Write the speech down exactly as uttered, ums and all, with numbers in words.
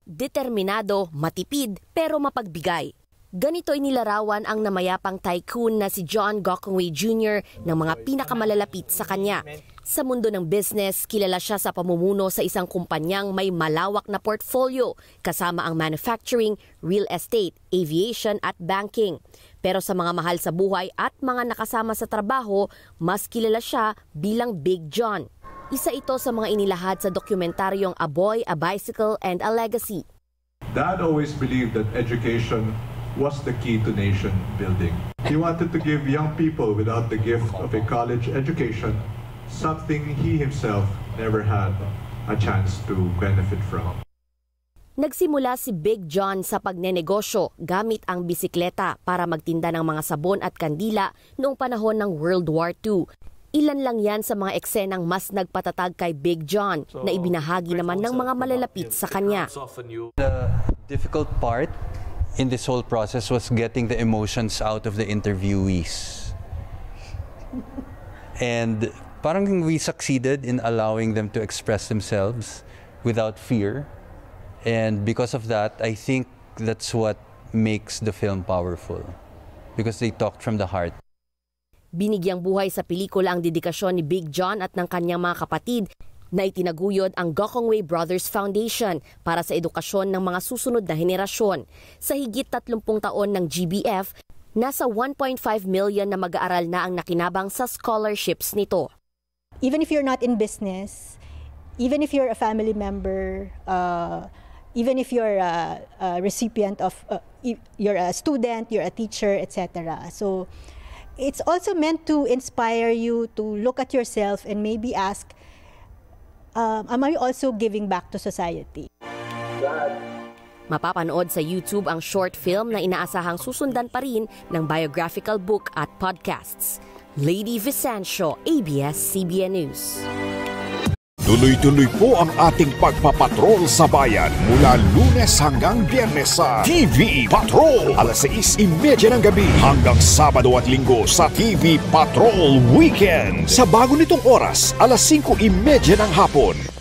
Determinado, matipid, pero mapagbigay. Ganito inilarawan ang namayapang tycoon na si John Gokongwei Junior ng mga pinakamalalapit sa kanya. Sa mundo ng business, kilala siya sa pamumuno sa isang kumpanyang may malawak na portfolio kasama ang manufacturing, real estate, aviation at banking. Pero sa mga mahal sa buhay at mga nakasama sa trabaho, mas kilala siya bilang Big John. Isa ito sa mga inilahad sa dokumentaryong A Boy, a Bicycle, and a Legacy. Dad always believed that education was the key to nation building. He wanted to give young people without the gift of a college education something he himself never had a chance to benefit from. Nagsimula si Big John sa pagnenegosyo gamit ang bisikleta para magtinda ng mga sabon at kandila noong panahon ng World War Two. Ilan lang yan sa mga eksenang mas nagpatatag kay Big John na ibinahagi naman ng mga malalapit sa kanya. The difficult part in this whole process was getting the emotions out of the interviewees. And parang we succeeded in allowing them to express themselves without fear. And because of that, I think that's what makes the film powerful. Because they talked from the heart. Binigyang buhay sa pelikula ang dedikasyon ni Big John at ng kanyang mga kapatid na itinaguyod ang Gokongwei Brothers Foundation para sa edukasyon ng mga susunod na henerasyon. Sa higit tatlumpung taon ng G B F, nasa one point five million na mag-aaral na ang nakinabang sa scholarships nito. Even if you're not in business, even if you're a family member, uh, even if you're a, a recipient of, uh, you're a student, you're a teacher, et cetera. So it's also meant to inspire you to look at yourself and maybe ask, uh, am I also giving back to society? Mapapanood sa YouTube ang short film na inaasahang susundan pa rin ng biographical book at podcasts. Lady Vicencio, A B S C B N News. Tuloy-tuloy po ang ating pagpapatrol sa bayan mula Lunes hanggang Biyernes sa T V Patrol alas sais trenta ng gabi hanggang Sabado at Linggo sa T V Patrol Weekend. Sa bago nitong oras, alas singko trenta ng hapon.